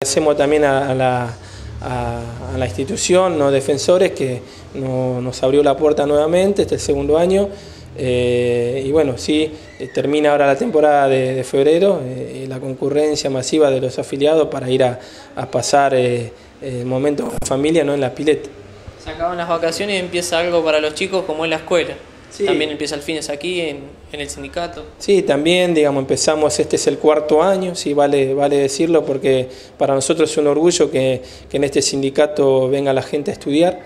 Agradecemos también a la institución, ¿no? Defensores, que nos abrió la puerta nuevamente, este es el segundo año. Y bueno, sí, termina ahora la temporada de febrero, la concurrencia masiva de los afiliados para ir a pasar el momento con la familia, ¿no? En la pileta. Se acaban las vacaciones y empieza algo para los chicos como es la escuela. Sí. También empieza el fines aquí en el sindicato. Sí, también, digamos, empezamos, este es el cuarto año, sí, vale decirlo, porque para nosotros es un orgullo que en este sindicato venga la gente a estudiar.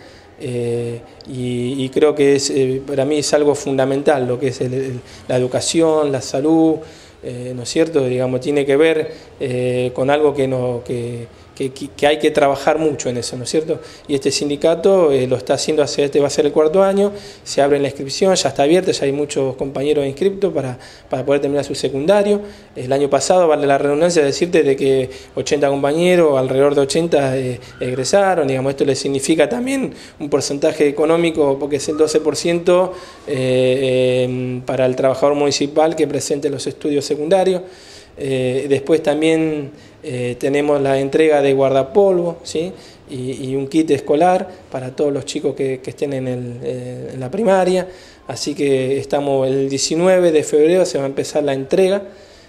Y creo que para mí es algo fundamental lo que es la educación, la salud, ¿no es cierto? Digamos, tiene que ver con algo que hay que trabajar mucho en eso, ¿no es cierto? Y este sindicato lo está haciendo, este va a ser el cuarto año, se abre la inscripción, ya está abierta, ya hay muchos compañeros inscriptos para poder terminar su secundario. El año pasado, vale la redundancia decirte de que 80 compañeros, alrededor de 80 egresaron, digamos, esto le significa también un porcentaje económico, porque es el 12% para el trabajador municipal que presente los estudios secundarios. Después también tenemos la entrega de guardapolvo, ¿sí? y un kit escolar para todos los chicos que estén en la primaria. Así que estamos el 19 de febrero, se va a empezar la entrega.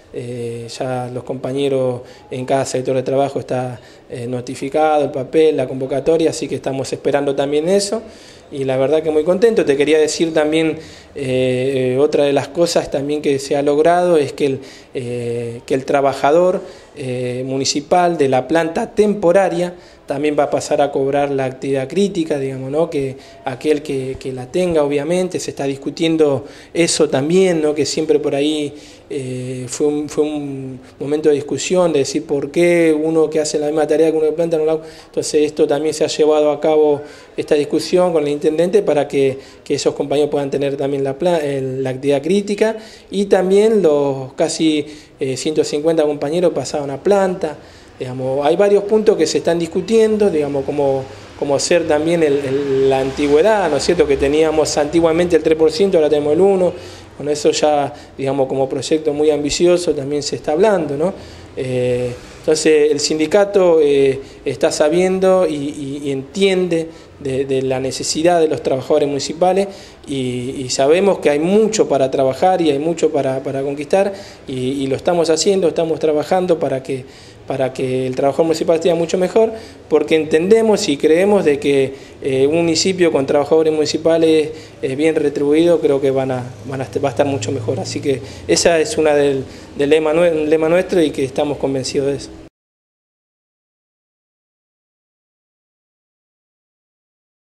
Ya los compañeros en cada sector de trabajo está notificado el papel, la convocatoria, así que estamos esperando también eso. Y la verdad que muy contento. Te quería decir también, otra de las cosas también que se ha logrado es que el trabajador municipal de la planta temporaria también va a pasar a cobrar la actividad crítica, digamos, ¿no? Que aquel que la tenga, obviamente, se está discutiendo eso también, ¿no? Que siempre por ahí fue un momento de discusión, de decir por qué uno que hace la misma tarea que uno de planta no la hace. Entonces esto también se ha llevado a cabo, esta discusión con el intendente, para que esos compañeros puedan tener también la actividad crítica, y también los casi 150 compañeros pasaron a planta. Digamos, hay varios puntos que se están discutiendo, digamos, como ser también la antigüedad, ¿no es cierto? Que teníamos antiguamente el 3%, ahora tenemos el 1%, con eso ya, digamos, como proyecto muy ambicioso también se está hablando, ¿no? Entonces el sindicato está sabiendo y entiende de la necesidad de los trabajadores municipales, y sabemos que hay mucho para trabajar y hay mucho para conquistar, y lo estamos haciendo, estamos trabajando para que el trabajador municipal esté mucho mejor, porque entendemos y creemos de que un municipio con trabajadores municipales bien retribuidos, creo que va a estar mucho mejor. Así que esa es una del lema nuestro, y que estamos convencidos de eso.